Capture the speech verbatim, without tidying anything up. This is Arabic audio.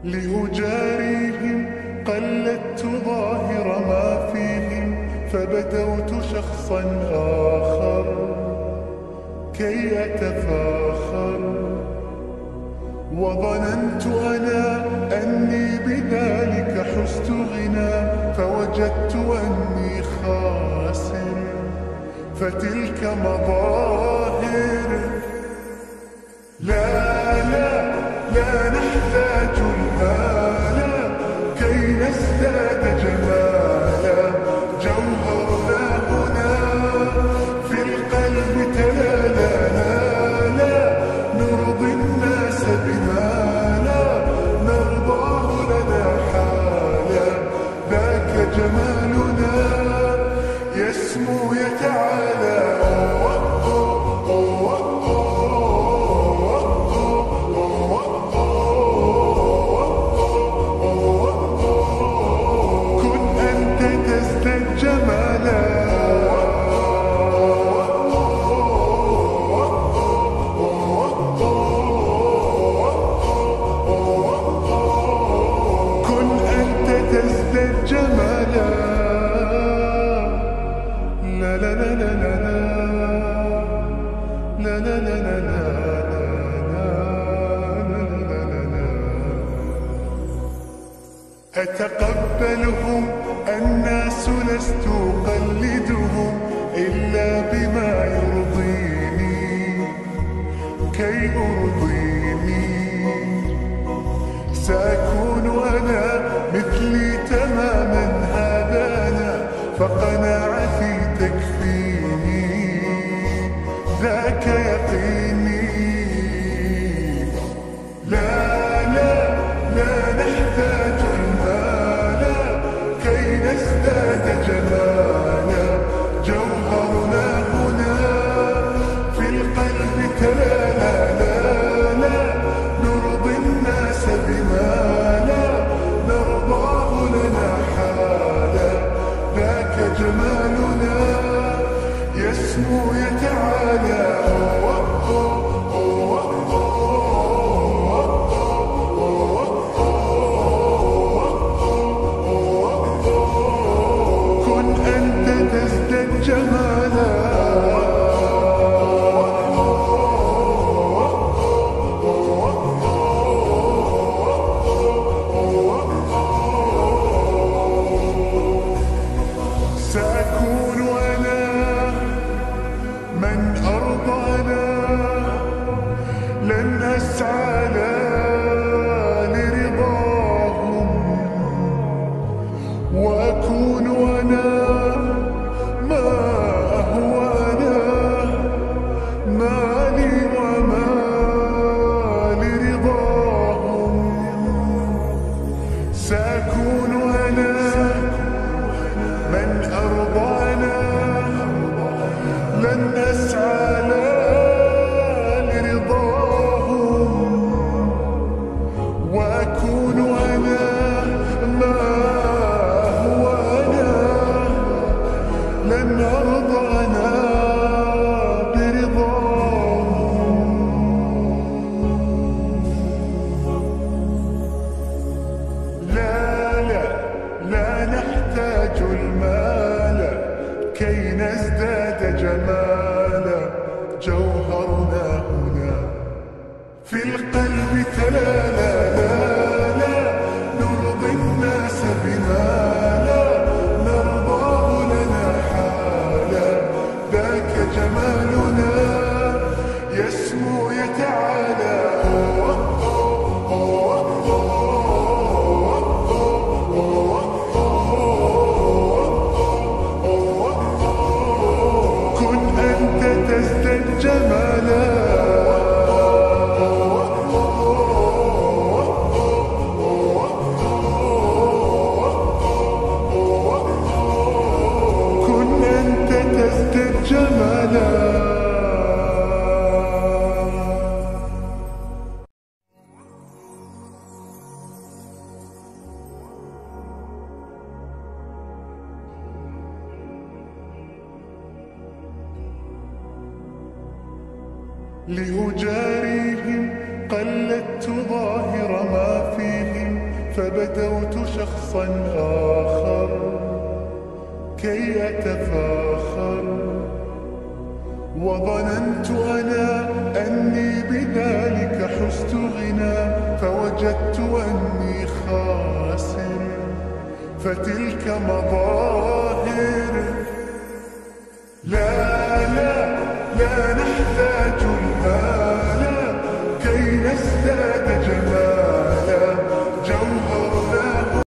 لأجاريهم قلدت ظاهر ما فيهم، فبدوت شخصا آخر كي أتفاخر، وظننت أنا أني بذلك حزت غنى، فوجدت أني خاسر، فتلك مظاهر. لا لا لا نحتاج المال كي نزداد جمالا، جوهرنا هنا في القلب تلالا. لا لا نرضي الناس بما لا نرضاه لنا حالا، ذاك جمالنا يسمو يتعالى. أتقبلهم الناس لست أقلدهم إلا بما يرضيني كي أرضيني، سأكون أنا مثلي تماما هذا أنا، فقناعتي تكفيني ذاك يقيني. لا لا لا نحتاج نزداد جمالا، جوهرنا هنا في القلب تلالا. لا لا نرضي الناس بما لا نرضاه لنا حالا، ذاك جمالنا يسمو يتعالى. لأجاريهم قلدت ظاهر ما فيهم، فبدوت شخصا آخر كي أتفاخر، وظننت أنا أني بذلك حزت غنى، فوجدت أني خاسر. فتلك مظاهر